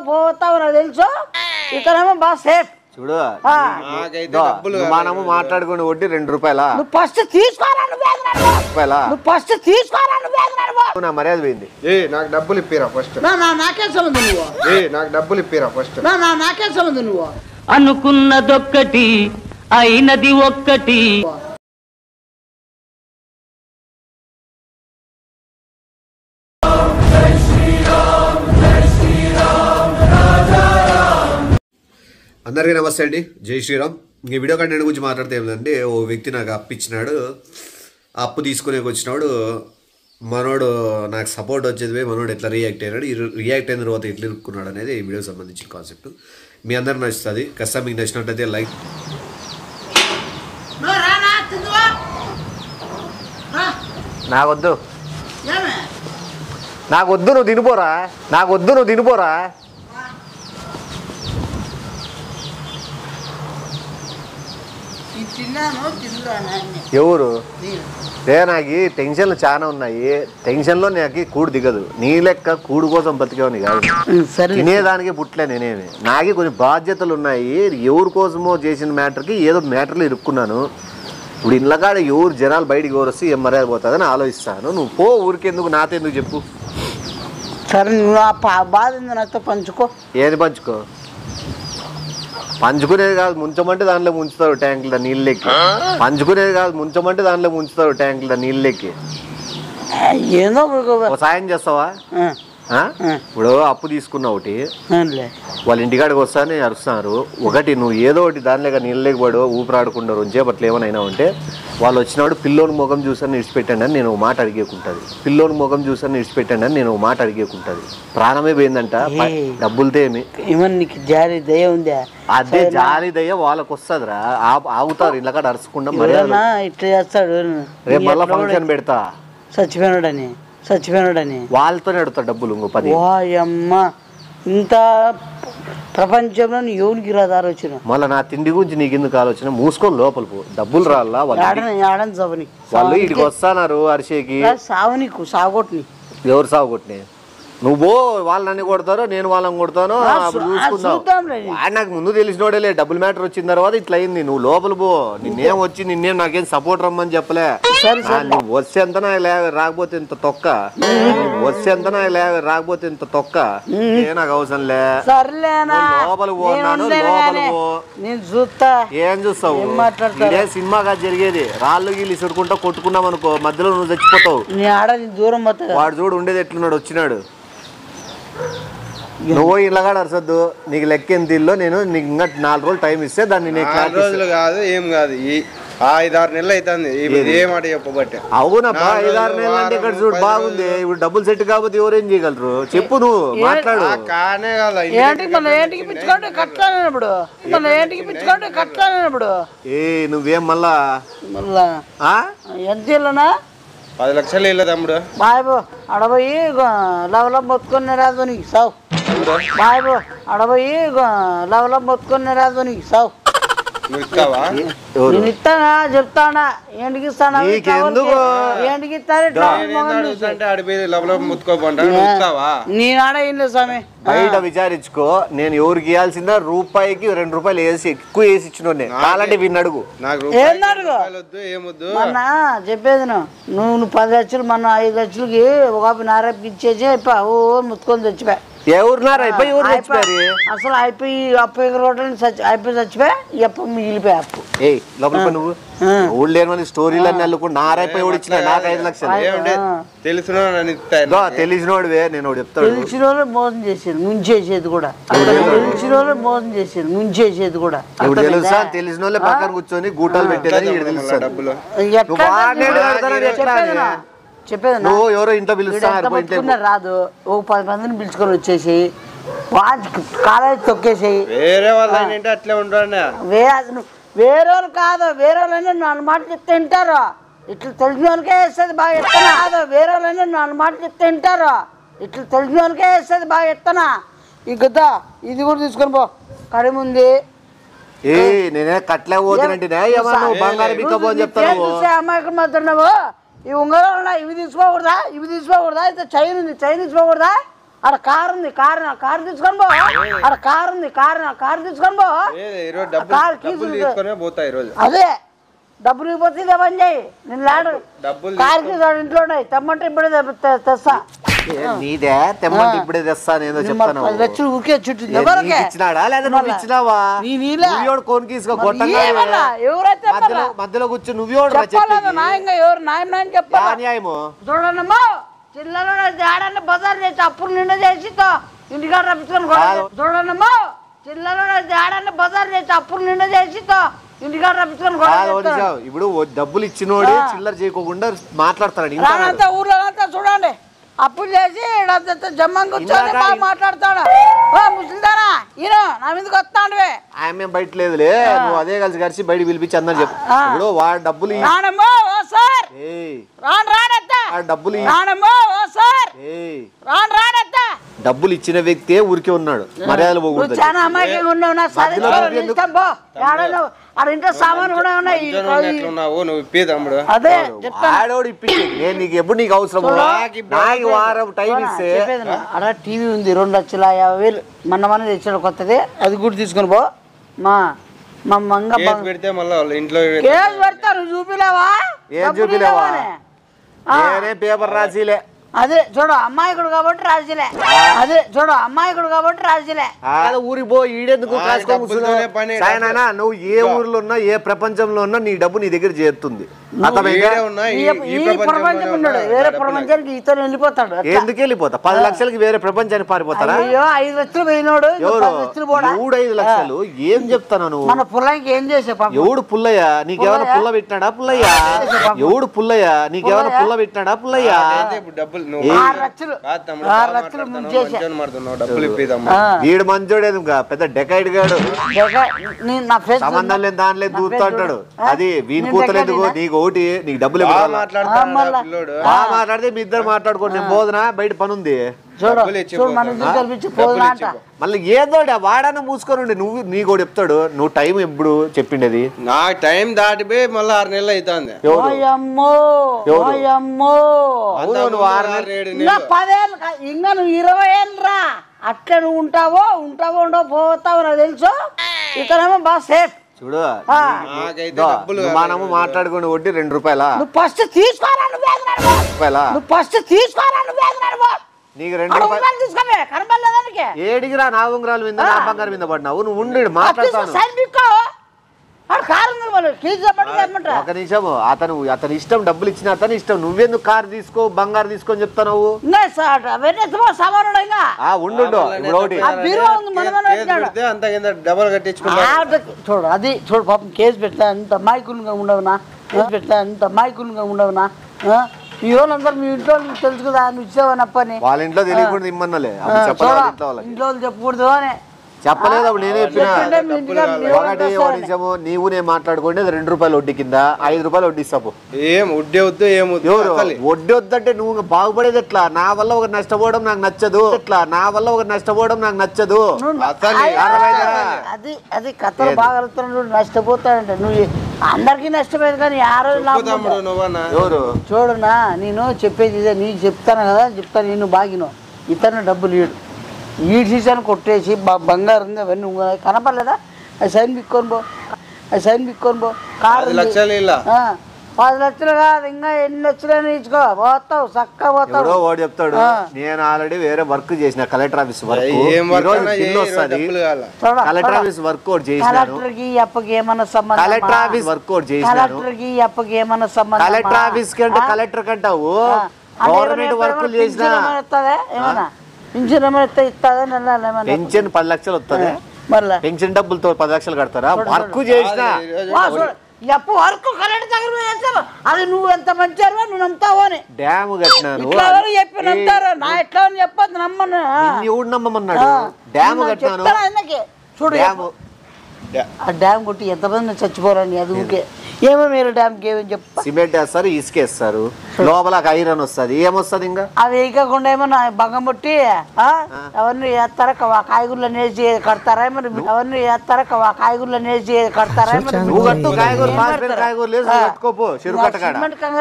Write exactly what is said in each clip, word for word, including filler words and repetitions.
పోతావు నాకు తెలుసు. ఇతనేమో బాగా సేఫ్. చూడు మనము మాట్లాడుకుని వడ్డీ రెండు రూపాయలా? నువ్వు ఫస్ట్ తీసుకోరా, రూపాయలా నువ్వు ఫస్ట్ తీసుకోరా, నువ్వు నా మర్యాద పోయింది. ఏ నాకు డబ్బులు ఇప్పిరా ఫస్ట్. నాకే సంబంధం నువ్వు. ఏ నాకు డబ్బులు ఇప్పిరా ఫస్ట్. నాకే సంబంధం నువ్వు. అనుకున్నదొక్కటి అయినది ఒక్కటి. అందరికీ నమస్తే అండి, జై శ్రీరామ్. ఈ వీడియో కంటెంట్ గురించి మాట్లాడితే ఏమిటంటే, ఓ వ్యక్తి నాకు అప్పు ఇచ్చినాడు. ఆ అప్పు తీసుకునేకి వచ్చినాడు. మనోడు నాకు సపోర్ట్ వచ్చేది, మనోడు ఎట్లా రియాక్ట్ అయినాడు, రియాక్ట్ అయిన తర్వాత ఎట్లా ఇరుక్కున్నాడు అనేది ఈ వీడియోకి సంబంధించిన కాన్సెప్ట్. మీ అందరికి నచ్చుతుంది. ఖచ్చితంగా మీకు నచ్చినట్టయితే లైక్. నాకొద్దు నాకొద్దు నువ్వు తినిపోరా, నాకొద్దు నువ్వు తినిపోరా. ఎవరు రే? నాకు టెన్షన్లు చాలా ఉన్నాయి. టెన్షన్లో నాకు కూడు దిగదు. నీ లెక్క కూడు కోసం బతికేవని కాదు, తినేదానికి పుట్టలే నేనేమి. నాకే కొన్ని బాధ్యతలు ఉన్నాయి. ఎవరి కోసమో చేసిన మ్యాటర్కి ఏదో మ్యాటర్లో ఇరుక్కున్నాను. ఇప్పుడు ఇళ్ళకాడ ఎవరు జనాలు బయటికి ఎవరు వస్తే ఏం మర్యాద పోతుందని ఆలోచిస్తాను. నువ్వు పో, ఊరికెందుకు, నాతో ఎందుకు చెప్పు. సరే నువ్వు ఆ బాధ నాతో పంచుకో. ఏది పంచుకో? పంచుకునేది కాదు, ముంచమంటే దాంట్లో ముంచుతారు ట్యాంకుల నీళ్ళెక్కి. పంచుకునేది కాదు, ముంచమంటే దాంట్లో ముంచుతారు ట్యాంకుల నీళ్ళెక్కి. ఏదో సాయం చేస్తావా? ఇప్పుడు అప్పు తీసుకున్నా ఒకటి, వాళ్ళ ఇంటికాడికి వస్తానే అరుస్తున్నారు. ఒకటి నువ్వు ఏదో ఒకటి దానిలేక నీళ్ళకి పడో ఊపిరాడకుండా రోజేపట్లు ఏమైనా ఉంటే వాళ్ళు వచ్చినాడు పిల్లోని ముఖం చూసాను విడిచిపెట్టండి అని నేను మాట అడిగేకుంటుంది. పిల్లోని ముఖం చూసాను విడిచిపెట్టండి అని నేను మాట అడిగేకుంటుంది. ప్రాణమే పోయిందంట, డబ్బులతో ఏమి. నీకు జాలి దయ ఉందా? అదే జాలి దయ వాళ్ళకి వస్తుందిరా. ఆగుతారు ఇళ్ళకాడ అరుచుకుండా. మర్యాద ఇట్లా చేస్తాడు. రేపు మళ్ళీ ఫంక్షన్ పెడతా చచ్చిపోయినాడని చచ్చిపోయినాడని వాళ్ళతోనే అడుగుతాడు డబ్బులు. ఇంకో పది. వాయమ్మ, ఇంత ప్రపంచంలో ఎవరికి రాదు ఆలోచన. మళ్ళీ నా తిండి గురించి నీకు ఎందుకు ఆలోచన? మూసుకొని లోపల పో, డబ్బులు రాలా. వాళ్ళు వాళ్ళు ఇడికి వస్తానారు అరిసేకి. సావునికు సాగొట్ని. ఎవరు సాగు కొట్టినాయి? నువ్వు పో, వాళ్ళు నన్ను కొడతారో నేను వాళ్ళని కొడతాను, చూసుకుందాం. నాకు ముందు తెలిసినోడేలే. డబ్బుల్ మ్యాటర్ వచ్చిన తర్వాత ఇట్లా అయింది. నువ్వు లోపల పో. నిన్నేం వచ్చి నిన్నేం నాకేం సపోర్ట్ రమ్మని చెప్పలే. నువ్వు వస్తే ఎంత నాకు రాకపోతే ఇంత తొక్క, వస్తే ఎంత నాకు రాకపోతే ఇంత తొక్క. ఏ నాకు అవసరం లే. లోపల పోన్నాను, లోపల పో. ఏం చూస్తావు? ఇదే సినిమాగా జరిగేది. రాళ్ళు గీళ్ళు ఇసురుకుంటా కొట్టుకున్నాం అనుకో, మధ్యలో నువ్వు చచ్చిపోతావు. దూరం వాడు చూడు ఉండేది ఎట్లున్నాడు, వచ్చినాడు. నువ్వు ఇళ్ళగాడు అరసద్దు. నీకు లెక్క ఎంత ఇల్లు, నేను నీకు ఇంకా నాలుగు రోజులు టైం ఇస్తే దాన్ని నాలుగు రోజులు కాదు, ఏం కాదు, ఈ ఐదారు నెలలు అవుతుంది ఏ మాట చెప్పబట్టే. అవునబ్బా, ఐదారు నెలలు అంటే ఇక్కడ చూడు బాగుంది. ఇప్పుడు డబ్బులు సెట్ కాకపోతే ఎవరేం చేయగలరు చెప్పు, నువ్వు మాట్లాడు. కానే కదా ఏ నువ్వేం మళ్ళా మళ్ళా ఎంత ఇల్లనా? పది లక్షలు ఇల్లు తమ్ముడు. బాబు అడబోయి లవలం మొత్తుకునే రాదు నీకు సావు. బాబు అడబోయి లవలం మొత్తుకునే రాదు నీకు సావు. నేను ఇస్తానా చెప్తానా? ఏంటికి ఇస్తానా? ఏంటికి నేను ఆడ ఏం లేదు స్వామి. బయట విచారించుకో. నేను ఎవరికి ఇవ్వాల్సిందా రూపాయికి రెండు రూపాయలు వేసి ఎక్కువ వేసి ఇచ్చిన కాలంటే వీడిని అడుగు. మొన్న చెప్పేది నువ్వు నువ్వు పది లక్షలు మొన్న ఐదు లక్షలకి ఒక నారేపుకి ఇచ్చేసి ఓ ముత్తుకొని చచ్చిపోయా. ఎవరున్నారు అయిపోయి ఎవరు చచ్చిపోయారు? అసలు అయిపోయి అప్పు రోడ్లు చచ్చి అయిపోయి చచ్చిపోయా. అప్పు మిగిలిపోయా. అప్పు ఏ లోపల నువ్వు ఊళ్ళు లేని స్టోరీలు అన్ని అల్లుకుంటు నారైపోయి ఎవడు ఇచ్చిన నాకు ఐదు లక్షలు తెలిసిన తెలిసినోడువే. నేను చెప్తాను, తెలిసిన వాళ్ళు మోసం చేసేది ముంచేసేది కూడా. తెలిసిన వాళ్ళు మోసం చేసేది ముంచేసేది కూడా. ఇప్పుడు తెలుసా? తెలిసిన వాళ్ళే పక్కన కూర్చొని గూటాలు పెట్టేదని తెలుస్తాను. చెప్పేది నువ్వు ఎవరో ఇంట్లో పిలుస్తున్నా రాదు. ఒక పది మందిని పిలుచుకొని వచ్చేసి కాలేజ్ తొక్కేసేయి. వేరే వాళ్ళు అట్లే ఉంటాడు. వేరే వాళ్ళు కాదు, వేరే వాళ్ళైనా నాలుగు మాటలు చెప్తే వింటారు. ఇట్లా తెలిసిన వాళ్ళకే వేస్తుంది బాగా ఎత్తనా. కాదు, వేరే వాళ్ళైనా నాలుగు మాటలు చెప్తే వింటారు. ఇట్లా తెలిసిన వాళ్ళకే వేస్తుంది బాగా ఎత్తనా. ఈ గద్ద ఇది కూడా తీసుకొని పో. కడిముంది ఏ నేనే కట్లే పోతున్నట్టు బంగారు బిక్కపో చెప్తాను. అమ్మాయికి మాత్రం ఈ ఉంగరాలు ఉన్నాయి, ఇవి తీసుకోకూడదా? ఇవి తీసుకోకూడదా? అయితే చైన్ ఉంది, చైన్ తీసుకోకూడదా? ఆడ కారు ఉంది, కారు కారు తీసుకొని పో. ఆడ కారు ఉంది, కారు కారు తీసుకొని పో. అదే డబ్బులు ఇవ్వకపోతే ఇదే పని చేయి. నేను లాడు కారుకి ఇంట్లో ఉన్నాయి, తెమ్మంటే ఇప్పుడే తెస్తా. నీదే తెమ్మంటే ఇప్పుడే తెస్తా నేను చెప్తాను. పది లక్షలు ఊరికే చుట్టూ ఇచ్చినాడా లేదా నువ్వు ఇచ్చినావా? ఎవరైతే మధ్యలో కూర్చో నువ్వు న్యాయంగా ఎవరు న్యాయం న్యాయం చెప్పాలి. న్యాయము చూడమ్మా, చిల్లర ఆడాన్ని బజార్ చేసి అప్పులు నిండా చేసి ఇంటికాడ రప్పించుకొని చూడమ్మా, చిల్లర ఆడాన్ని బజార్ చేసి అప్పులు నిండా చేసి ఇంటికాడ రప్పించుకొని ఇప్పుడు డబ్బులు ఇచ్చినోడు చిల్లర చేయకోకుండా మాట్లాడతాడు. ఊర్లో అంతా చూడండి, అప్పులు చేసి జమ్మని కూర్చొని బాగా మాట్లాడతాడు. ముసలిదానా ఈయన నా మీదకి వస్తాండవే. ఆమె బయట లేదులే, నువ్వు అదే కలిసి కలిసి బయట పిలిపించి అందరు చెప్పు. ఇప్పుడు వాడు డబ్బులు రానమ్మో ఓ సార్ రాను రానత్తా డబ్బులు రానమ్మో ఓ సార్ రాను రానత్తా. డబ్బులు ఇచ్చిన వ్యక్తే ఊరికే ఉన్నాడు, మర్యాదలు పోకూడదు. చాలా అమ్మాయికి ఉన్నావు నా ఆడ ఇంట్లో సామాన్లు కూడా ఉన్నాయి. అదే ఆడోడు ఇప్పించింది నేను నీకు ఎప్పుడు నీకు అవసరం వారం టైం ఇస్తే. అలా టీవీ ఉంది రెండు లక్షల యాభై వేలు మొన్న మన తెచ్చాడు కొత్తది, అది కూడా తీసుకొని పో. మా మా మంగ పెడితే మళ్ళీ ఇంట్లో కేసు పెడతారు. చూపిలేవా? ఏం చూపిలేవా? నేనే పేపర్ రాసిలే. అదే చూడు అమ్మాయికుడు కాబట్టి రాజులే. అదే చూడు అమ్మాయికుడు కాబట్టి రాజులే. ఊరికి పో, ఈడెందుకు సాయనా? నువ్వు ఏ ఊర్లో ఉన్నా ఏ ప్రపంచంలో ఉన్నా నీ డబ్బు నీ దగ్గర చేరుతుంది. వేరే ప్రపంచానికి ఇతను వెళ్ళిపోతాడు. ఎందుకు వెళ్ళిపోతా? పది లక్షలకి వేరే ప్రపంచానికి పారిపోతారా? అయ్యో ఐదు లక్షలు పోయినోడు ఎవడు ఐదు లక్షలు ఏం చెప్తాను నువ్వు? మన పుల్లకి ఏం చేసే ఎవడు పుల్లయ్యా? నీకేమైనా పుల్ల పెట్టినాడా పుల్లయ్యా? ఎవడు పుల్లయ్యా? నీకేమైనా పుల్ల పెట్టినాడా పుల్లయ్యా? వీడు మంచోడే పెద్ద డెకైడ్ గాడు, సంబంధం లేని దానిలో దూరుతూ అంటాడు. అది వీని కూతలేదుకో నీకు ఒకటి నీకు డబ్బులు మాట్లాడితే మీ ఇద్దరు మాట్లాడుకోండి. నేను పోదునా బయట పని ఉంది. మళ్ళీ ఏదో వాడన్నా మూసుకొని నువ్వు నీకు చెప్తాడు. నువ్వు టైం ఎప్పుడు చెప్పిండేది? నా టైం దాటిపోయి మళ్ళీ ఆరు నెలలు అవుతుంది. పదేళ్ళు ఇంకా నువ్వు ఇరవై ఏళ్ళు రా, అట్లా నువ్వు ఉంటావో ఉంటావో ఉండవు పోతావు నాకు తెలుసు. ఇతనేమో బాగా సేఫ్. చూడు మనము మాట్లాడుకుని వడ్డీ రెండు రూపాయలా? నువ్వు ఫస్ట్ తీసుకోరా రూపాయలా? నువ్వు ఫస్ట్ తీసుకోరా నీకు రెండు రూపాయలు తీసుకోవే కనబడలేదానికి ఏడిగిరా నా ఉంగరాలు మీద నా బంగారం మీద పడినావు. నువ్వు ఉండి మాట్లాడతాను. ఒక నిమిషము, అతను అతని ఇష్టం డబ్బులు ఇచ్చిన అతని ఇష్టం. నువ్వెందుకు కారు తీసుకో బంగారు తీసుకొని చెప్తాను? ఉండు డబ్బులు కట్టించుకుంటా చూడు. అది చూడు పాపం కేసు పెట్టా ఎంత అమాయకులుగా ఉండవునా? కేసు పెట్టా ఎంత అమాయకులుగా ఉండవునా? ఈ వాళ్ళందరూ మీ ఇంట్లో తెలుసు కదా నువ్వు ఇచ్చావని అప్పని. వాళ్ళ ఇంట్లో తెలియకుండా ఇమ్మన్నలే, ఇంట్లో చెప్పకూడదు అని చెప్పలేదు. అప్పుడు నేనే చెప్పిన నీవు నేను మాట్లాడుకోండి. రెండు రూపాయలు వడ్డీ కింద ఐదు రూపాయలు వడ్డీ ఇస్తాపు. ఏం వడ్డీ వద్దు ఏం ఎవరు వడ్డీ వద్దంటే నువ్వు బాగుపడేది ఎట్లా? నా వల్ల ఒక నష్టపోవడం నాకు నచ్చదు. ఎట్లా నా వల్ల ఒక నష్టపోవడం నాకు నచ్చదు. అది అది కథలు బాగా నష్టపోతాడంటే నువ్వు అందరికి నష్టపోయేది కానీ ఆ రోజు ఎవరు చూడనా? నేను చెప్పేది ఇదే, నీకు చెప్తాను కదా చెప్తాను. నేను బాగినో ఇతను డబ్బులు ఈడు ఈడు సీసాను కొట్టేసి బంగారు ఉంది అవన్నీ కనపడలేదా? అది సైన్ బిక్కొని పో, అది సైన్ బిక్కొని పో. కారు పది లక్షలు కాదు ఇంకా ఎన్ని లక్షలు ఇచ్చుకో పోతావు చక్కగా పోతావు. వాడు చెప్తాడు నేను ఆల్రెడీ వేరే వర్క్ చేసిన collector office work. Collector office work collector కి అప్పకి ఏమన్నా సంబంధం? కలెక్టర్ ఆఫీస్ వర్క్ కలెక్టర్ కి అప్పకి ఏమన్నా సంబంధం? కలెక్టర్ ఆఫీస్ కి అంటే కలెక్టర్ కంటావు గవర్నమెంట్ వర్క్ చేసిన ఏమన్నా పెన్షన్ ఏమైనా ఇస్తుందా? పెన్షన్ పది లక్షలు వస్తుంది. మళ్ళీ పెన్షన్ డబ్బులతో పది లక్షలు కడతారా? వర్క్ చేసిన వర్క్ కలెక్టర్ దగ్గర చేస్తావు. అది నువ్వు ఎంత మంచి నువ్వు నమ్ముతావు అని డ్యామ్ కట్టినాను చెప్పి నమ్ముతారు. నా ఎట్లా అని చెప్పదు నమ్మను. ఎవడు నమ్మమన్నాడు? డ్యామ్ కట్టినాను చూడు ఆ డ్యామ్ కొట్టి ఎంతమంది చచ్చిపోరండి. అది ఊకే ఏమో మీరు డ్యామ్కి ఏమని చెప్పు. సిమెంట్ వేస్తారు, ఇసుకేస్తారు, లోపల ఐరన్ వస్తుంది, ఏమొస్తుంది ఇంకా? అవి వేయకుండా ఏమో నా భంగం పుట్టి ఎవరిని వేస్తారా కాయగూరలు నేసి కడతారా మరి ఎవరిని వేస్తారా కాయగూరలు నేసి కడతారా మరి నువ్వు కట్టు కాయగూర కాయగూర లేదు కట్టుకోపో చెరువు కట్టకాడ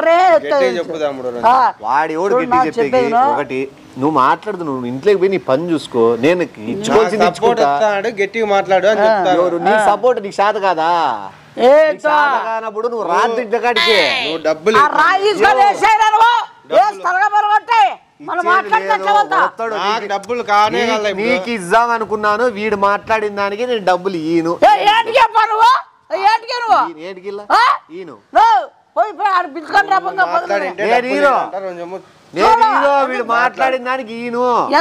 వాడి ఓడి గట్టి చెప్పేకి ఒకటి నువ్వు మాట్లాడుతు నువ్వు ఇంట్లోకి పోయి నీ పని చూసుకో నేను ఇచ్చుకోవాల్సింది గట్టిగా మాట్లాడు అని చెప్తారు. నీ సపోర్ట్ నీకు శాత కాదా కానప్పుడు నువ్వు రాత్రి ఇంట్లో కాడికి నువ్వు డబ్బులు డబ్బులు కానే నీకు ఇద్దాం అనుకున్నాను వీడు మాట్లాడిన దానికి నేను డబ్బులు ఈను వీడు మాట్లాడిన దానికి ఈను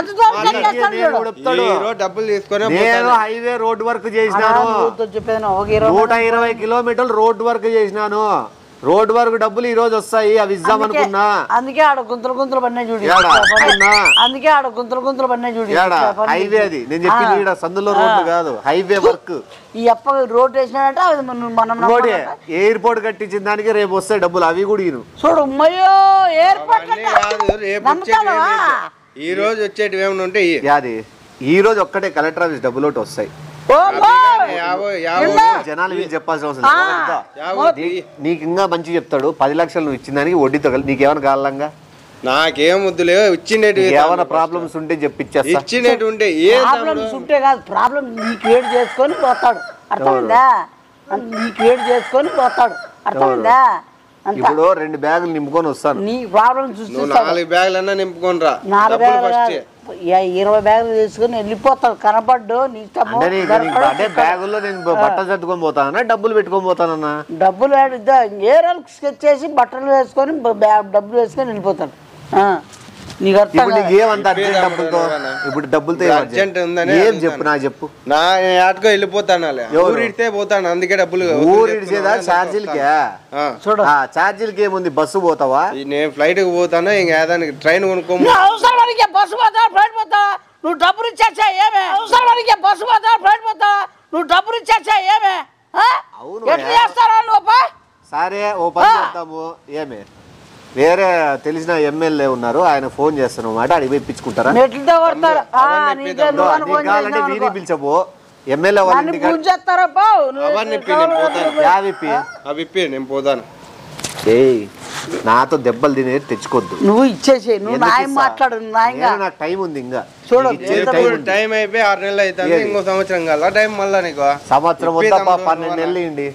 డబ్బులు తీసుకొని నేను హైవే రోడ్ వర్క్ చేసినాను నూట ఇరవై కిలోమీటర్లు రోడ్ వర్క్ చేసినాను రోడ్ వర్క్ డబ్బులు ఈ రోజు వస్తాయి అవి ఇద్దాం అనుకున్నా అందుకే ఆడ గుంతలు గుంతలు పడినాయి చూడు అందుకే ఆడ గుంతలు గుంతలు పడినాయి చూడు హైవే అది నేను చెప్పింది సందులో రోడ్డు కాదు హైవే వర్క్ ఈ అప్ప రోడ్ వేసినాడంటే అది మనం రోడ్ ఎయిర్పోర్ట్ కట్టించిన దానికి రేపు వస్తాయి డబ్బులు అవి కూడా ఈను చూడు అమ్మయ్యో ఎయిర్పోర్ట్ ఈ రోజు వచ్చేటివి ఏమైనా ఉంటే అది ఈ రోజు ఒక్కటే కలెక్టర్ ఆఫీస్ డబ్బులు ఒకటి వస్తాయి జనాలు వీళ్ళు చెప్పాల్సిన అవసరం నీకు ఇంకా మంచి చెప్తాడు పది లక్షలు నువ్వు ఇచ్చిన దానికి వడ్డీతో కలిసి నీకేమైనా కావాలంగా నాకేం వద్దులే ఇచ్చినట్టు ఏమైనా ప్రాబ్లమ్స్ ఉంటే చెప్పిచ్చేస్తా ఇచ్చినట్టు ఉంటే ప్రాబ్లమ్స్ ఉంటే కాదు ప్రాబ్లమ్ నీ క్రియేట్ చేసుకొని పోతాడు అర్థమైందా నీ క్రియేట్ చేసుకొని పోతాడు అర్థమైందా ఇప్పుడు రెండు బ్యాగులు నింపుకొని వస్తాను నీ ప్రాబ్లం చూసి నాలుగు బ్యాగులు అన్నా నింపుకొని రా నాలుగు బ్యాగులు ఇరవై బ్యాగులు తీసుకుని వెళ్ళిపోతాడు కనపడ్డు నీ అంటే బ్యాగుల్లో నేను బట్టలు సర్దుకొని పోతానన్నా డబ్బులు పెట్టుకొని పోతానన్నా డబ్బులు ఏ రోజు స్కెచ్ చేసి బట్టలు వేసుకొని డబ్బులు వేసుకొని వెళ్ళిపోతాడు నీకు ఏమంత అర్జెంట్ డబ్బులతో ఇప్పుడు డబ్బులతో అర్జెంట్ ఉందని ఏం చెప్పు నా చెప్పు నా ఆటకో వెళ్ళిపోతాను ఊరిడితే పోతాను అందుకే డబ్బులు ఊరిడిచేదా ఛార్జీలకే చూడ ఛార్జీలకి ఏముంది బస్సు పోతావా నేను ఫ్లైట్ కి పోతాను ఇంకా ఏదానికి ట్రైన్ కొనుక్కో బస్సు పోతావా ఫ్లైట్ పోతావా నువ్వు డబ్బులు ఇచ్చేచ్చా ఏమే అవసరానికి బస్సు పోతావా ఫ్లైట్ పోతావా నువ్వు డబ్బులు ఇచ్చేచ్చా ఏమే అవును ఎట్లా చేస్తారా నువ్వు సరే ఓ పని చేద్దాము ఏమే వేరే తెలిసిన ఎమ్మెల్యే ఉన్నారు ఆయన ఫోన్ చేస్తాను అన్నమాట అడిగి ఇప్పించుకుంటారా కావాలంటే వీరి పిలిచబో ఎమ్మెల్యే నేను పోతాను నాతో దెబ్బలు తినే తెచ్చుకోద్దు నువ్వు ఇచ్చేసి నువ్వు మాట్లాడు నాకు టైం ఉంది ఇంకా చూడు టైం అయిపోయి ఆరు నెలలు అవుతుంది ఇంకో సంవత్సరం కల్లా టైం మళ్ళా నీకు సంవత్సరం వద్దా పన్నెండు నెలలు ఇవ్వండి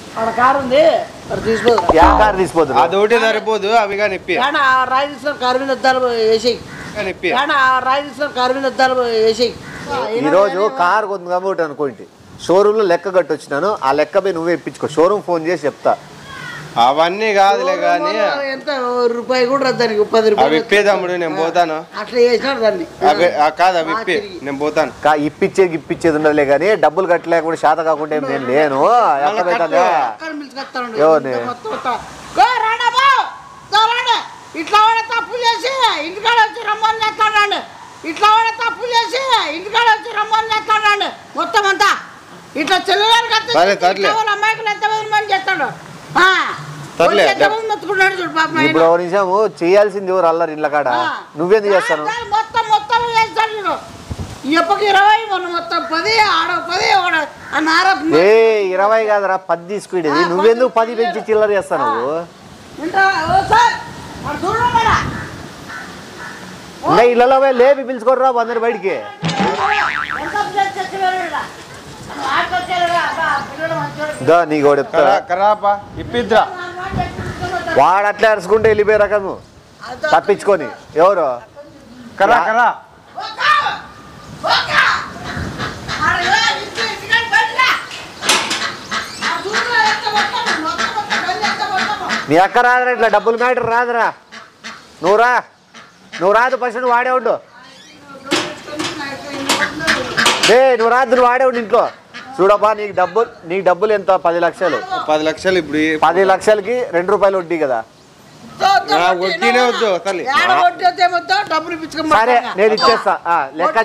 అది ఒకటి సరిపోదు అవి కానీ ఇప్పి రాయి తీసుకొని కారు మీద అద్దాలు వేసేయి రాయి తీసుకొని కారు మీద అద్దాలు వేసేయి ఈ రోజు కారు కొంత కాబట్టి అనుకోండి షోరూమ్ లో లెక్క కట్టొచ్చినాను ఆ లెక్క పోయి నువ్వే ఇప్పించుకో షోరూమ్ ఫోన్ చేసి చెప్తా అవన్నీ కాదులే కానీ ఎంత రూపాయి కూడా దానికి పది రూపాయలు ఇప్పే తమ్ముడు నేను పోతాను అట్లా చేసినాడు దాన్ని కాదు అవి ఇప్పి నేను పోతాను ఇప్పించేది ఇప్పించేది ఉండదులే కానీ డబ్బులు కట్టలేకుండా శాత కాకుండా నేను లేను ఇట్లా వాడే తప్పు చేసి ఇంటికాడ వచ్చి రమ్మని చేస్తాడు ఇట్లా వాడే తప్పు చేసి ఇంటికాడ వచ్చి రమ్మని చేస్తాడు మొత్తం అంతా ఇట్లా చెల్లెలు అమ్మాయికులు ఎంత మంది చేస్తాడు ఇప్పుడు నిజము చేయాల్సింది ఎవరు అల్లరి ఇళ్ళ కాడ నువ్వెందుకు చేస్తాను మొత్తం మొత్తం చేస్తాడు ఎప్పకి ఇరవై మొత్తం పది ఆడ పది ఏ ఇరవై కాదురా పది తీసుకునేది నువ్వెందుకు పది పెంచి చిల్లర చేస్తావు నువ్వు ఇంకా ఇళ్ళలో లేపి పిలుచుకోర్రా అందరు బయటికి నీకు ఇప్పిద్దా వాడు అట్లా అరుచుకుంటే వెళ్ళిపోయే రకము తప్పించుకొని ఎవరు కరా కరా నీ అక్క రాదురా ఇట్లా డబ్బులు మ్యాటర్ రాదురా నువ్వు రా నువ్వు రాదు ఫస్ట్ నువ్వు వాడే ఉండు ఏ నువ్వు రాదు నువ్వు వాడే ఉండు ఇంట్లో చూడబ్బా నీకు డబ్బులు నీకు డబ్బులు ఎంత పది లక్షలు పది లక్షలు ఇప్పుడు పది లక్షలకి రెండు రూపాయలు వడ్డీ కదా వడ్డీనే వద్దు అసలు. డబ్బులు సరే నేను ఇచ్చేస్తా లెక్క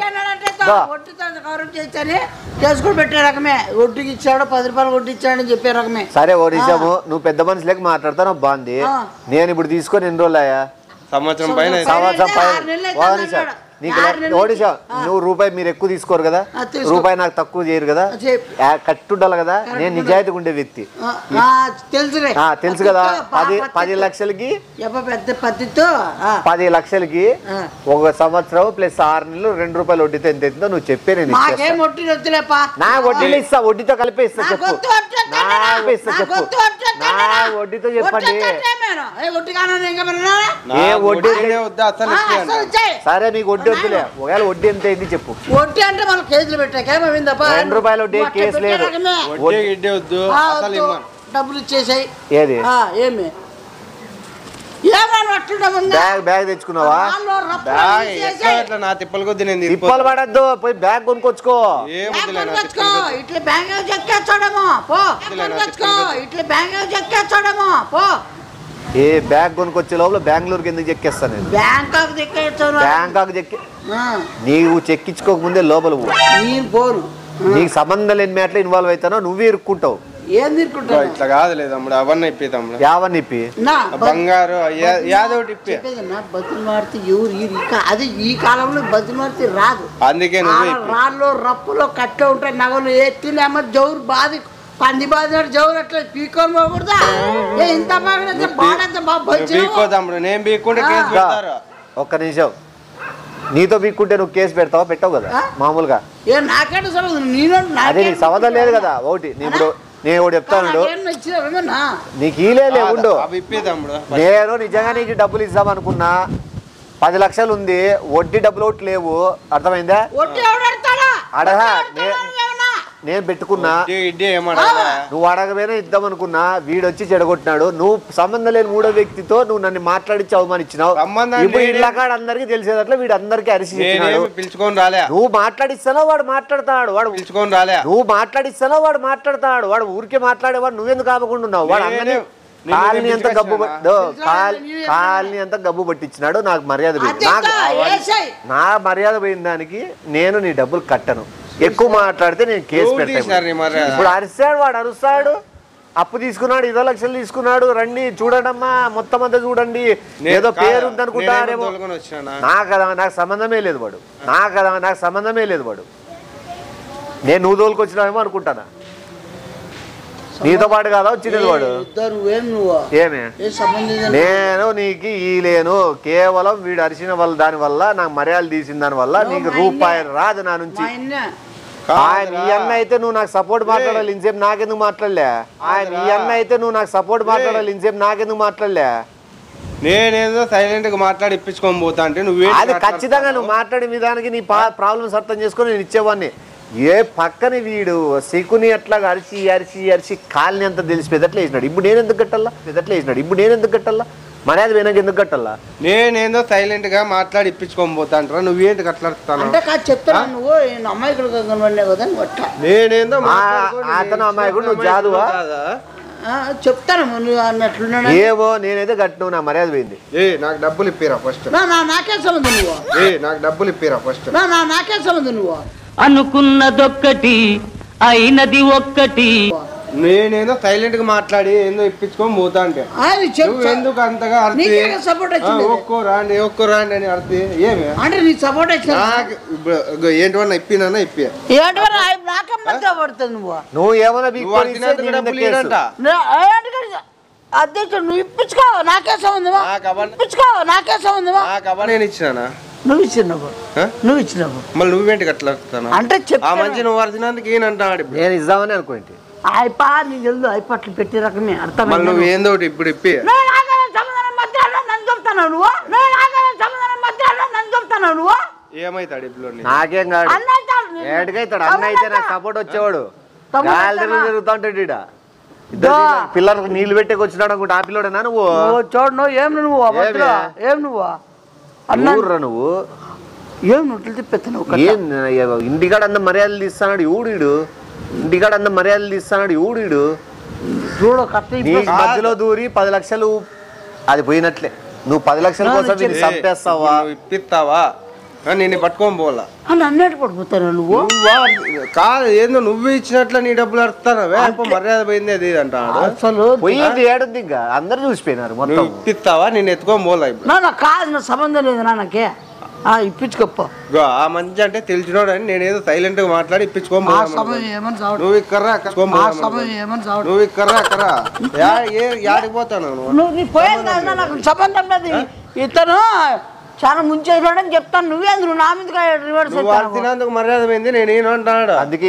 చేసుకుని పెట్టే రకమే. ఒడ్డుకి ఇచ్చాడు పది రూపాయలు వడ్డీ ఇచ్చాడని చెప్పే రకమే. సరే ఓడిసాము నువ్వు పెద్ద మనిషి లెక్క మాట్లాడతావు బాగుంది. నేను ఇప్పుడు తీసుకొని ఎన్ని రోజులు అయ్యా? సంవత్సరం పైన సంవత్సరం పైన నీకు ఓడిసా నువ్వు రూపాయి మీరు ఎక్కువ తీసుకోరు కదా, రూపాయి నాకు తక్కువ చేయరు కదా, కట్టుండాలి కదా. నేను నిజాయితీగా ఉండే వ్యక్తి తెలుసు కదా. పది పది లక్షలకి పది లక్షలకి ఒక సంవత్సరం ప్లస్ ఆరు నెలలు రెండు రూపాయలు వడ్డీతో ఎంత అవుతుందో నువ్వు చెప్పే నేను నా వడ్డీలో ఇస్తా, వడ్డీతో కలిపే ఇస్తా చెప్పు, ఇస్తా చెప్పు నా వడ్డీతో చెప్పండి. ఏ వడ్డీ సరే మీకు వడ్డీ వద్దులే, ఒకవేళ వడ్డీ ఎంత అయింది చెప్పు. వడ్డీ అంటే మన కేసులు పెట్టాక రెండు రూపాయలు వడ్డీ కేసు లేదు, డబ్బులు ఇచ్చేసాయి. ఏది ఏమి బ్యాగ్ బ్యాగ్ తెచ్చుకున్నావా? నా తిప్పలు కొద్ది నేను తిప్పలు పడద్దు, పోయి బ్యాగ్ కొనుక్కొచ్చుకో. ఇట్లా బ్యాంక్ చెక్కేస్తాడేమో పో, ఇట్లా బ్యాంక్ చెక్కేస్తాడేమో పో. ఏ బ్యాగ్ కొనుక్కొచ్చే లోపల బెంగళూరుకి ఎందుకు చెక్కేస్తాను నేను? బ్యాంకాక్ చెక్కేస్తాను. బ్యాంకాక్ చెక్కి నీవు చెక్కించుకోక ముందే లోపల పోను. నీకు సంబంధం లేని మ్యాట్లో ఇన్వాల్వ్ అవుతానో నువ్వే ఇరుక్కుంటావు. ఏం తిరుక్కుంటావు? ఇట్లా కాదు లేదు తమ్ముడు, అవన్నీ ఇప్పి తమ్ముడు. యావన్నీ ఇప్పి బంగారు యాదోటి ఇప్పి బతులు మారితే ఎవరు అది ఈ కాలంలో బతులు మారితే రాదు. అందుకే రాళ్ళు రప్పులో కట్టే ఉంటాయి, నగలు ఎత్తిలేమో జౌరు బాధ పంది బాధినాడు జౌరు అట్లా పీకొని పోకూడదా? ఇంత తమ్ముడు నేను పీక్కుంటే కేసు పెడతారు. ఒక్క నిమిషం, నీతో పీక్కుంటే నువ్వు కేసు పెడతావా? పెట్టావు కదా మామూలుగా. ఏ నాకేంటి సంబంధం? అదే నీకు సంబంధం లేదు కదా. ఒకటి ఇప్పుడు నేను ఒకటి చెప్తాను, నీకు ఈలే ఉండు. నేను నిజంగా నీకు డబ్బులు ఇద్దాం అనుకున్నా, పది లక్షలు ఉంది, వడ్డీ డబ్బులు ఒకటి లేవు, అర్థమైందా? అడగా నేను పెట్టుకున్నా, నువ్వు అడగపోయినా ఇద్దాం అనుకున్నా, వీడొచ్చి చెడగొట్టినాడు. నువ్వు సంబంధం లేని మూడో వ్యక్తితో నువ్వు నన్ను మాట్లాడించి అవమానిచ్చినావు. ఇప్పుడు ఇళ్ళకాడ అందరికి తెలిసేదట్లా వీడు అందరికి అరిసి పిలుచుకొని రాలే. నువ్వు మాట్లాడిస్తానో వాడు మాట్లాడతాడు, వాడు పిలుచుకొని రాలే. నువ్వు మాట్లాడిస్తానో వాడు మాట్లాడతాడు, వాడు ఊరికే మాట్లాడేవాడు నువ్వెందుకు ఆపకుండా ఉన్నావు? వాడు అందరినీ కాలనీ అంతా గబ్బు కాలనీ అంతా గబ్బు పట్టించినాడు. నాకు మర్యాద పోయింది, నాకు నా మర్యాద పోయిన దానికి నేను నీ డబ్బులు కట్టను. ఎక్కువ మాట్లాడితే నేను కేసు పెడతాను. ఇప్పుడు అరిస్తాడు వాడు, అరుస్తాడు. అప్పు తీసుకున్నాడు, ఇరవై లక్షలు తీసుకున్నాడు, రండి చూడండమ్మా మొత్తం అంతా చూడండి, ఏదో పేరు ఉందనుకుంటారేమో. నాకు నాకు సంబంధమే లేదు వాడు, నాకు నాకు సంబంధమే లేదు వాడు. నేను నువ్వు తోలుకొచ్చినావేమో అనుకుంటానా? నీతో పాటు కాదా వచ్చినది వాడు? ఏమే నేను నీకు ఈలేను, కేవలం వీడు అరిచిన వల్ల దాని వల్ల నాకు మర్యాద తీసిన దాని వల్ల నీకు రూపాయలు రాదు నా నుంచి. ఆయన ఈ అన్న అయితే నువ్వు నాకు సపోర్ట్ మాట్లాడాలి, ఇంసేపు నాకెందుకు మాట్లాడలే? ఆయన ఈ అన్న అయితే నువ్వు నాకు సపోర్ట్ మాట్లాడాలి, ఇంసేపు నాకెందుకు మాట్లాడలే? నేనేదో సైలెంట్ గా మాట్లాడి ఇప్పించుకొని పోతా అంటే నువ్వు అది ఖచ్చితంగా నువ్వు మాట్లాడే విధానికి నీ ప్రాబ్లమ్స్ అర్థం చేసుకొని నేను ఇచ్చేవాడిని. ఏ పక్కన వీడు శకుని అట్లా అరిచి అరిచి అరిచి కాలనీ అంతా తెలిసిపోయి ఎట్లా వేసినాడు. ఇప్పుడు నేను ఎందుకు కట్టాలా? ఎట్లా వేసినాడు. ఇప్పుడు నేను ఎందుకు కట్టాలా? మర్యాద వెనక ఎందుకు కట్టాలా? నేనేందో సైలెంట్ గా మాట్లాడి ఇప్పించుకొని పోతా అంటారా, నువ్వేంటి కట్లాడుతాను అంటే చెప్తాను. నువ్వు అమ్మాయికుడు కదా, నేనేందో అతను అమ్మాయికుడు, నువ్వు జాదువా? చెప్తాను నువ్వు అన్నట్లున్నా. ఏవో నేనైతే కట్టు, నా మర్యాద పోయింది. ఏ నాకు డబ్బులు ఇప్పిరా ఫస్ట్. నాకే సంబంధం నువ్వు. ఏ నాకు డబ్బులు ఇప్పిరా ఫస్ట్. నాకే సంబంధం నువ్వు. అనుకున్నదొక్కటి అయినది ఒక్కటి. నేనేదో సైలెంట్ గా మాట్లాడి ఏందో ఇప్పించుకొని పోతా అంటే నువ్వు ఎందుకు అంతగా ఒక్కో రాండి ఒక్కో రాండి అని అర్థం ఏమి అంటే నీ సపోర్ట్ ఏంటన్నా ఇప్పినా ఇప్పి నువ్వు ఏమన్నా అధ్యక్షుడు నువ్వు ఇప్పించుకో, నాకే సంబంధమా? ఇప్పించుకో, నాకే సంబంధమా? నేను ఇచ్చినా నువ్వు ఇచ్చినావు నువ్వు ఇచ్చినావు మళ్ళీ నువ్వేంటి అట్లా అంటే ఆ మంచి నువ్వు అర్థినందుకు ఏనంటాడు. నేను ఇద్దామని అనుకోండి. అయిపా నీకు తెలుసు అయిపట్లు పెట్టి రకమే అర్థం. నువ్వు ఏందో ఇప్పుడు ఇప్పి నన్ను చెప్తాను నువ్వు నన్ను చెప్తాను నువ్వు ఏమైతాడు ఇప్పుడు? నాకేం కాదు, ఏడుకైతాడు. అన్న అయితే నాకు సపోర్ట్ వచ్చేవాడు, తిరుగుతా ఉంటాడు. ఈడ పిల్లలకు నీళ్లు పెట్టేకి వచ్చినాడు అనుకుంటా. ఆ పిల్లడేనా నువ్వు? చూడు ఏం నువ్వు ఏం నువ్వు అన్నూర్రా నువ్వు ఏం నువ్వు తిప్పెత్తావు. ఏం ఇంటికాడ అంత మర్యాదలు తీస్తాడు ఎవడు? ఇంటికాడ అంత మర్యాదలు తీస్తాడు ఎవడు? చూడు మధ్యలో దూరి పది లక్షలు అది పోయినట్లే. నువ్వు పది లక్షల కోసం వీడిని చంపేస్తావా? నువ్వు ఇప్పిస్తావా? నేను పట్టుకొని పోలా అన్నట్టు పడిపోతాను నువ్వు. కాదు ఏందో నువ్వు ఇచ్చినట్లు నీ డబ్బులు అడుగుతానవే. మర్యాద పోయింది అది అంటాడు. అసలు పోయింది ఏడుంది ఇంకా అందరు చూసిపోయినారు మొత్తం. ఇప్పిస్తావా? నేను ఎత్తుకొని పోలా ఇప్పుడు. నా కాదు నా సంబంధం లేదు నాకే ఇప్పించుకోప్ప. ఆ మంచి అంటే తెలిసినోడు అని నేనేదో సైలెంట్ గా మాట్లాడి ఇప్పించుకోమని నువ్వు ఇక్కర్రా నువ్వు ఇక్కర్రా అక్కరా యాడికి పోతాను నువ్వు నీ పోయేది నాకు సంబంధం లేదు. ఇతను చాలా ముంచేసాడని చెప్తాను. నువ్వే నువ్వు నా మీద రివర్స్ తినందుకు మర్యాద పోయింది. నేను ఏను అంటాడు. అందుకే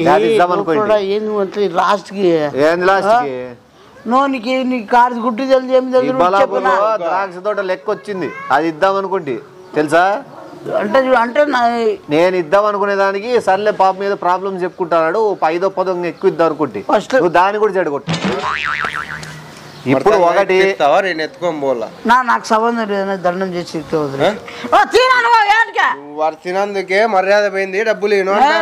లాస్ట్ కి లాస్ట్ కి నోనికి నీ కారు గుడ్డు తెలిసి ఏమి తెలుసు ద్రాక్ష తోట లెక్క వచ్చింది. అది ఇద్దాం అనుకుంటే తెలుసా? అంటే అంటే నేను ఇద్దాం అనుకునే దానికి సర్లే పాప మీద ప్రాబ్లమ్స్ చెప్పుకుంటాడు. ఐదో పదో ఎక్కువ ఇద్దాం అనుకుంటే నువ్వు దాన్ని కూడా చెడగొట్టు. ఇప్పుడు ఒకటి నేను ఎత్తుకొని పోలా. నా నాకు సంబంధం లేదని దండం చేసి వాడు తినందుకే మర్యాద పోయింది. డబ్బులు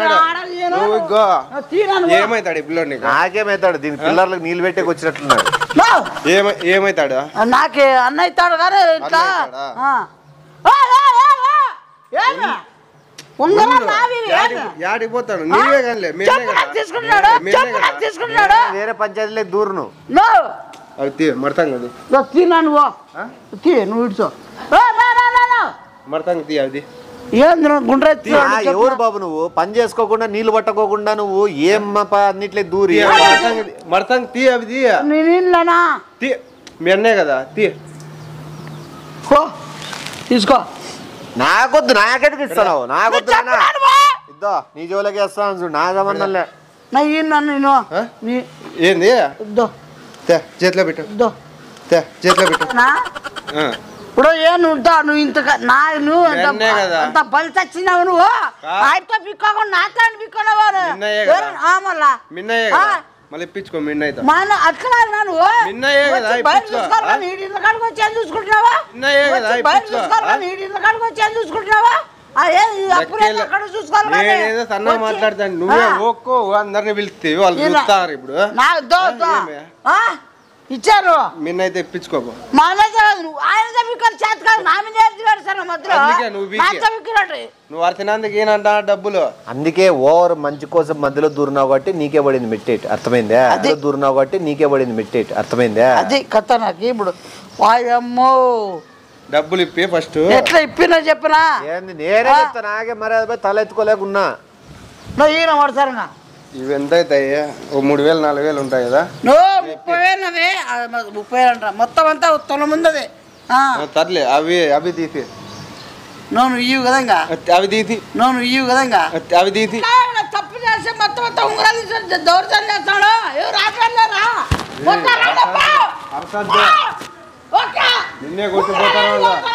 ఏమైతాడు ఈ పిల్లడు? నీకు నాకేమైతాడు? దీని పిల్లర్లకు నీళ్ళు పెట్టేకి వచ్చినట్లున్నాడు. ఏమైతాడు? నాకే అన్న అవుతాడు కానీ ఇట్లా యాడికి పోతాడు? నీవే కానీ వేరే పంచాయతీలే దూరు నువ్వు. మడతాం కదా తీనా నువ్వు తీ నువ్వు ఇడ్చో మడతాం తీ. అది ఎవరు బాబు నువ్వు? పని చేసుకోకుండా నీళ్లు పట్టకోకుండా నువ్వు ఏం అన్నిట్లే దూరి మడతాం తీ. అవి తీ. నీళ్ళనా తీ. మీ అన్నే కదా తీ. తీసుకో. నాకొద్దు. నాకెట్టుకు ఇస్తున్నావు? నాకొద్దు. ఇద్దా నీ జోలకి వేస్తాను చూడు. నా సంబంధంలే. నేను ఏంది? చేతిలో పెట్టు. చేతిలో పెట్టు. ఇప్పుడు ఏ నువ్వు నువ్వు ఇంత నా నువ్వు అంత బలి చచ్చినావు. నువ్వు ఆయనతో పిక్కోకుండా నాతో పిక్కున్నావు. మళ్ళా మళ్ళీ ఇప్పించుకో. మిన్న అయితే మన అట్లా నువ్వు బయట చూసుకోవాలి. నీళ్ళ కాడికి వచ్చి చూసుకుంటున్నావా? బయట చూసుకోవాలి. నీళ్ళ కాడికి వచ్చి చూసుకుంటున్నావా? సన్న మాట్లాడతాను. నువ్వే ఓక్కో అందరిని పిలిస్తే వాళ్ళు చూస్తారు. ఇప్పుడు ఇచ్చారు మిన్న అయితే ఇప్పించుకోకు. నువ్వు అర్థినందుకు ఏనంటా డబ్బులు. అందుకే ఓవర్ మంచి కోసం మధ్యలో దూరినావు కాబట్టి నీకే పడింది మిట్టేట్. అర్థమైందా? అదే దూరినావు కాబట్టి నీకే పడింది మిట్టేట్. అర్థమైందా? అది కథ నాకు. ఇప్పుడు వాయమ్మో డబ్బులు ఇప్పి ఫస్ట్ ఎట్లా ఇప్పినా చెప్పినా ఏంది? నేనే చెప్తా. నాకే మర్యాద తల ఎత్తుకోలేకున్నా నువ్వు ఈయన పడతారుగా. ఇవి ఎంత అవుతాయి? ఓ మూడు వేలు నాలుగు వేలు ఉంటాయి కదా. నువ్వు ముప్పై వేలు అదే ముప్పై వేలు అంటారా? మొత్తం అంతా తొల ముందది తరలే. అవి అవి తీసి నోను ఇవ్వు కదంగా. అవి తీసి నోను ఇవ్వు కదంగా. అవి తీసి తప్పు చేస్తే మొత్తం మొత్తం ఉంగరాలు దౌర్జన్యం చేస్తాడు. ఎవరు రాట్లేరా? నిన్నే కొట్టిపోతారు.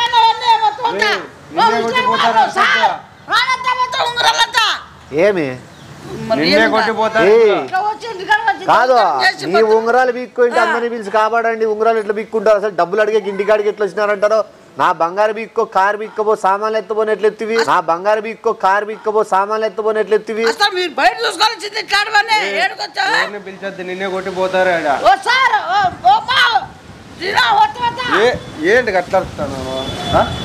ఏమి నిన్నే కొట్టిపోతారు. కాదు నీ ఉంగరాలు బీక్కుంటే అందరినీ పిలిచి కాపాడండి. ఉంగరాలు ఎట్లా బీక్కుంటారు? అసలు డబ్బులు అడిగే ఇంటికాడికి ఎట్లా వచ్చినారంటారో. నా బంగారు బీక్కో కారు బీక్కబో సామాన్లు ఎత్తపోని ఎట్లా ఎత్తివి? నా బంగారు బీక్కో కారు బీక్కబో సామాన్లు ఎత్తపోని ఎట్లా ఎత్తివి? పిలిచొద్దు. నిన్నే కొట్టిపోతారు. ఏంటి అట్లా